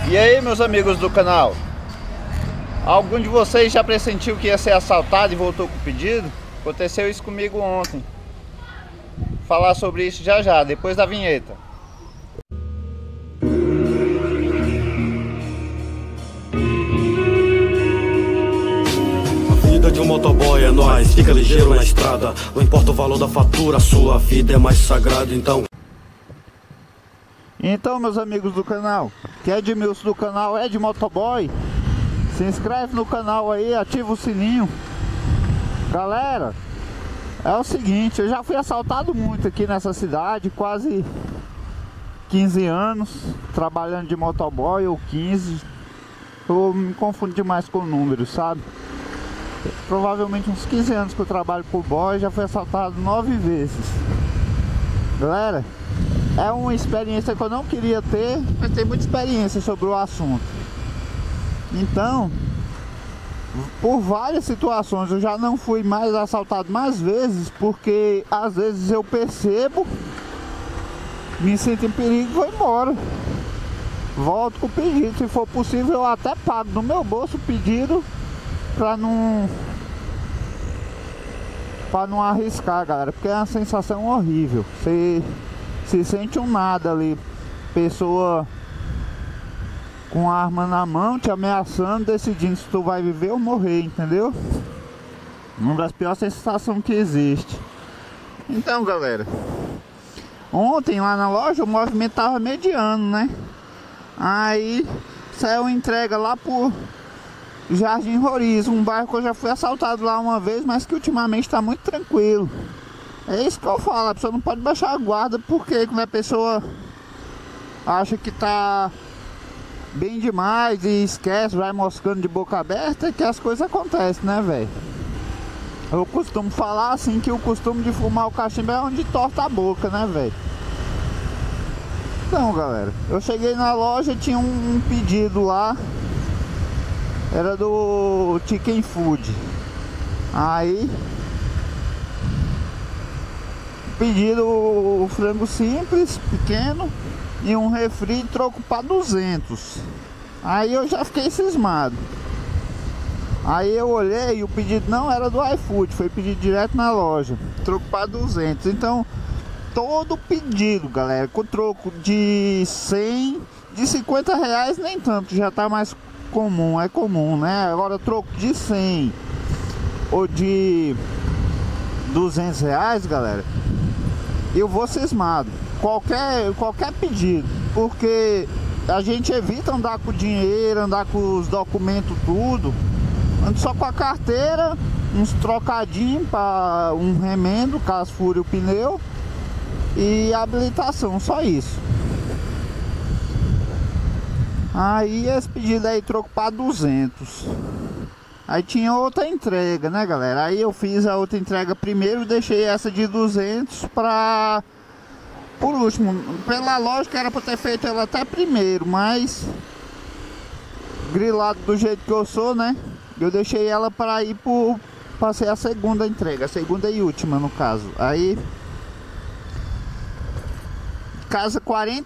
E aí, meus amigos do canal, algum de vocês já pressentiu que ia ser assaltado e voltou com o pedido? Aconteceu isso comigo ontem. Vou falar sobre isso já já, depois da vinheta. A vida de um motoboy é nóis, fica ligeiro na estrada. Não importa o valor da fatura, sua vida é mais sagrada, então... Então, meus amigos do canal, que é Edmilson do canal Ed Motoboy, se inscreve no canal aí, ativa o sininho. Galera, é o seguinte, eu já fui assaltado muito aqui nessa cidade, quase 15 anos trabalhando de motoboy, ou 15. Eu me confundo demais com números, sabe? Provavelmente uns 15 anos que eu trabalho por boy, já fui assaltado 9 vezes. Galera, é uma experiência que eu não queria ter, mas tem muita experiência sobre o assunto. Então, por várias situações eu já não fui mais assaltado mais vezes, porque às vezes eu percebo, me sinto em perigo e vou embora. Volto com o pedido, se for possível eu até pago no meu bolso o pedido pra não arriscar, galera, porque é uma sensação horrível. Você se sente um nada ali, pessoa com a arma na mão te ameaçando, decidindo se tu vai viver ou morrer, entendeu? Uma das piores sensações que existe. Então, galera, ontem lá na loja o movimento tava mediano, né? Aí saiu entrega lá por Jardim Roriz, um bairro que eu já fui assaltado lá uma vez, mas que ultimamente tá muito tranquilo. É isso que eu falo, a pessoa não pode baixar a guarda, porque quando a pessoa acha que tá bem demais e esquece, vai moscando de boca aberta, é que as coisas acontecem, né, velho? Eu costumo falar assim que o costume de fumar o cachimbo é onde torta a boca, né, velho? Então, galera, eu cheguei na loja, tinha um pedido lá, era do Chicken Food. Aí pedido o frango simples, pequeno, e um refri, troco para 200. Aí eu já fiquei cismado. Aí eu olhei e o pedido não era do iFood, foi pedido direto na loja, troco para 200. Então todo pedido, galera, com troco de 100, de 50 reais nem tanto, já tá mais comum, é comum, né? Agora troco de 100 ou de 200 reais, galera, eu vou cismado. Qualquer pedido, porque a gente evita andar com dinheiro, andar com os documentos tudo, ando só com a carteira, uns trocadinhos para um remendo caso fure o pneu e a habilitação, só isso. Aí esse pedido aí troco para 200. Aí tinha outra entrega, né, galera? Aí eu fiz a outra entrega primeiro e deixei essa de 200 para por último. Pela lógica era para ter feito ela até primeiro, mas grilado do jeito que eu sou, né? Eu deixei ela para ir para ser a segunda entrega, a segunda e última no caso. Aí casa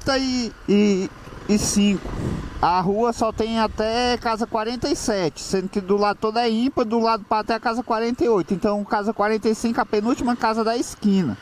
45. A rua só tem até casa 47, sendo que do lado todo é ímpar, do lado para até a casa 48. Então casa 45, a penúltima casa da esquina.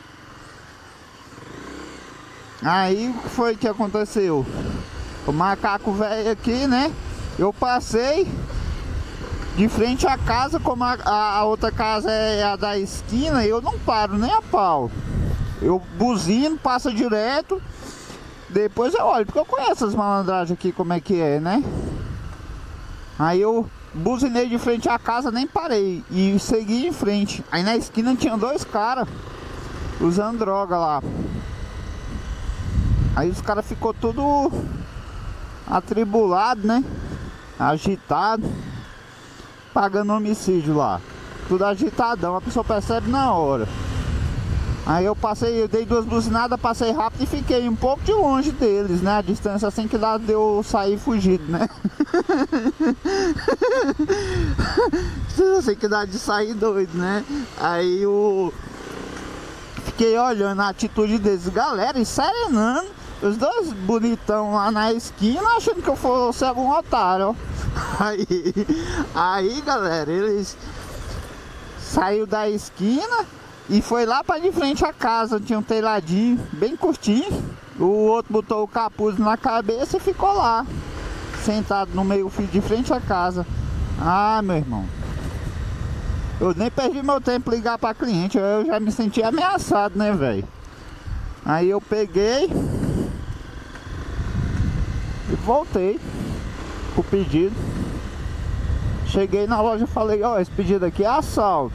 Aí o que foi que aconteceu? O macaco velho aqui, né? Eu passei de frente à casa, como a outra casa é a da esquina, eu não paro nem a pau. Eu buzino, passa direto. Depois eu olho, porque eu conheço as malandragens aqui, como é que é, né? Aí eu buzinei de frente à casa, nem parei e segui em frente. Aí na esquina tinha dois caras usando droga lá. Aí os caras ficou tudo atribulado, né? Agitado, pagando homicídio lá. Tudo agitadão, a pessoa percebe na hora. Aí eu passei, eu dei duas buzinadas, passei rápido e fiquei um pouco de longe deles, né? A distância assim que dá de eu sair fugido, né? Assim que dá de sair doido, né? Aí eu fiquei olhando a atitude deles, galera, e serenando Os dois bonitão lá na esquina achando que eu fosse algum otário. Aí galera, eles saiu da esquina e foi lá para de frente à casa. Tinha um telhadinho bem curtinho. O outro botou o capuz na cabeça e ficou lá, sentado no meio fio de frente à casa. Ah, meu irmão, eu nem perdi meu tempo ligar para cliente. Eu já me senti ameaçado, né, velho? Aí eu peguei e voltei o pedido. Cheguei na loja e falei, ó, esse pedido aqui é assalto.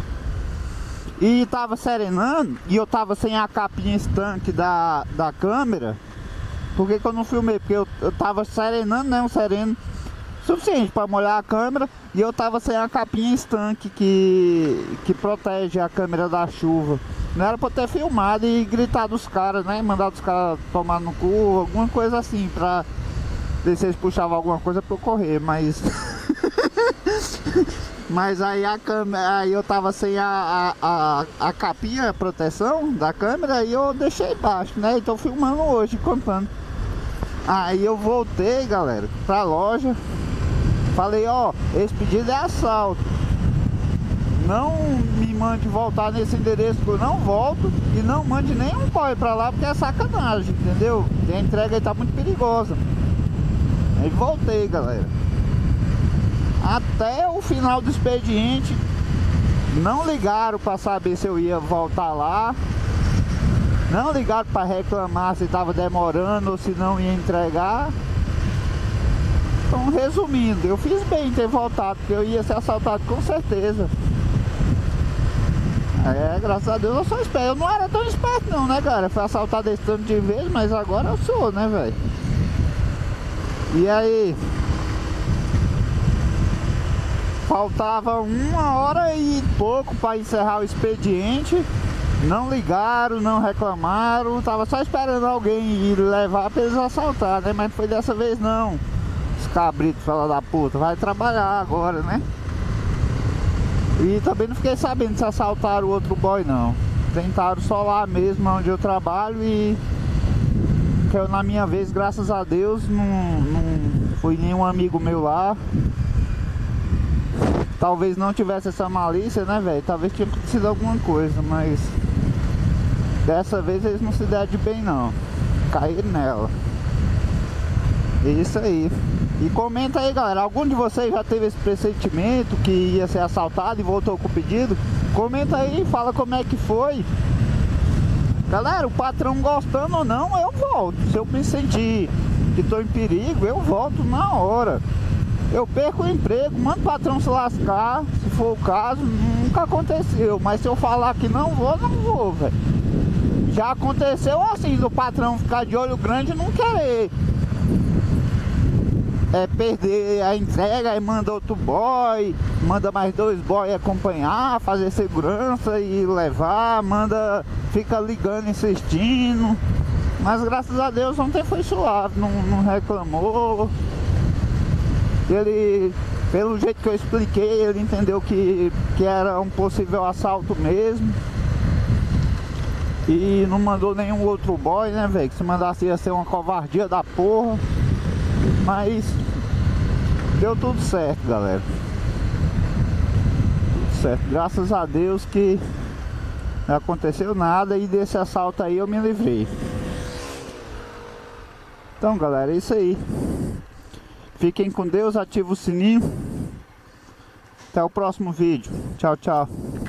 E tava serenando e eu tava sem a capinha estanque da câmera. Por que que eu não filmei? Porque eu tava serenando, né, um sereno suficiente para molhar a câmera. E eu tava sem a capinha estanque que protege a câmera da chuva. Não era pra eu ter filmado e gritado os caras, né? Mandado os caras tomar no cu, alguma coisa assim, pra ver se eles puxavam alguma coisa pra eu correr, mas... Mas aí a câmera, aí eu tava sem a capinha, a proteção da câmera, e eu deixei baixo, né? E tô filmando hoje, contando. Aí eu voltei, galera, pra loja. Falei, ó, esse pedido é assalto. Não me mande voltar nesse endereço que eu não volto. E não mande nenhum boy pra lá, porque é sacanagem, entendeu? A entrega aí tá muito perigosa. Aí voltei, galera. Até o final do expediente, não ligaram para saber se eu ia voltar lá. Não ligaram para reclamar se estava demorando ou se não ia entregar. Então, resumindo, eu fiz bem em ter voltado, porque eu ia ser assaltado com certeza. Graças a Deus eu sou esperto. Eu não era tão esperto não, né, cara? Fui assaltado esse tanto de vezes, mas agora eu sou, né, velho? E aí... Faltava 1h e pouco para encerrar o expediente. Não ligaram, não reclamaram. Tava só esperando alguém ir levar para eles assaltar, né? Mas não foi dessa vez não. Os cabritos, fala da puta, vai trabalhar agora, né? E também não fiquei sabendo se assaltaram o outro boy não. Tentaram só lá mesmo onde eu trabalho e... que eu, na minha vez, graças a Deus, não foi nenhum amigo meu lá. Talvez não tivesse essa malícia, né, velho? Talvez tinha acontecido alguma coisa, mas... dessa vez eles não se deram de bem, não. Caíram nela. É isso aí. E comenta aí, galera. Algum de vocês já teve esse pressentimento que ia ser assaltado e voltou com o pedido? Comenta aí, fala como é que foi. Galera, o patrão gostando ou não, eu volto. Se eu me sentir que tô em perigo, eu volto na hora. Eu perco o emprego, mando o patrão se lascar, se for o caso, nunca aconteceu. Mas se eu falar que não vou, velho. Já aconteceu assim, do patrão ficar de olho grande e não querer perder a entrega, aí manda outro boy, manda mais 2 boys acompanhar, fazer segurança e levar, fica ligando, insistindo. Mas graças a Deus ontem foi suave, não reclamou. Ele, pelo jeito que eu expliquei, ele entendeu que era um possível assalto mesmo. E não mandou nenhum outro boy, né, velho? Que se mandasse ia ser uma covardia da porra. Mas deu tudo certo, galera. Tudo certo. Graças a Deus que não aconteceu nada e desse assalto aí eu me livrei. Então, galera, é isso aí. Fiquem com Deus, ativa o sininho. Até o próximo vídeo. Tchau, tchau.